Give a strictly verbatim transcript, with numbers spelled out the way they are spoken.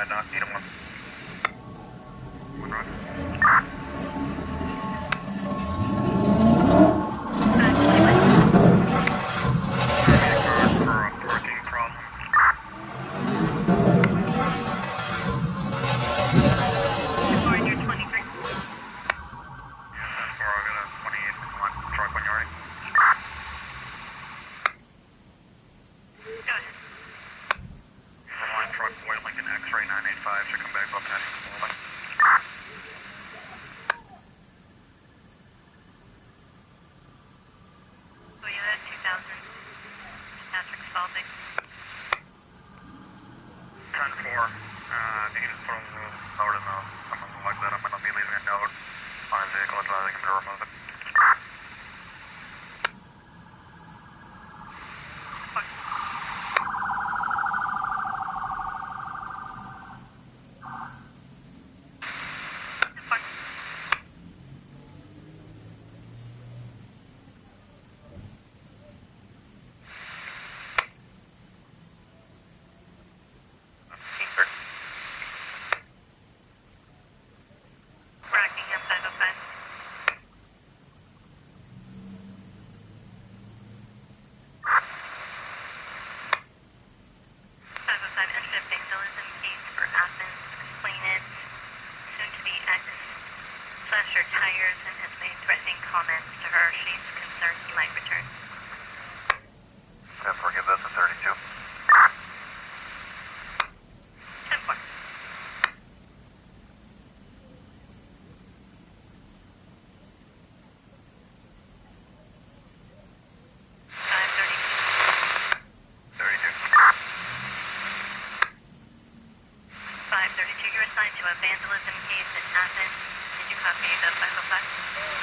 at uh, eight oh one. One road. For a parking problem. Before you're twenty-three. Yeah, that's where I got a twenty-eight one truck when you're ready. Go ahead. One truck, Boy Lincoln X-ray nine eight five should come back up next. So you had two thousand. Patrick Spalding. ten four. Uh, if you can just put a little note in the, something like that, I'm going to be leaving a note on his vehicle advising him to remove it. Rockingham five oh five. five oh five entered a vandalism case for Athens. Explainant, soon to be ex, slashed her tires and has made threatening comments to her. She's concerned he might return. ten four, give this a thirty-two. ten four. five thirty-two. thirty-two. five thirty-two, you're assigned to a vandalism case in Athens. Did you copy the five oh five?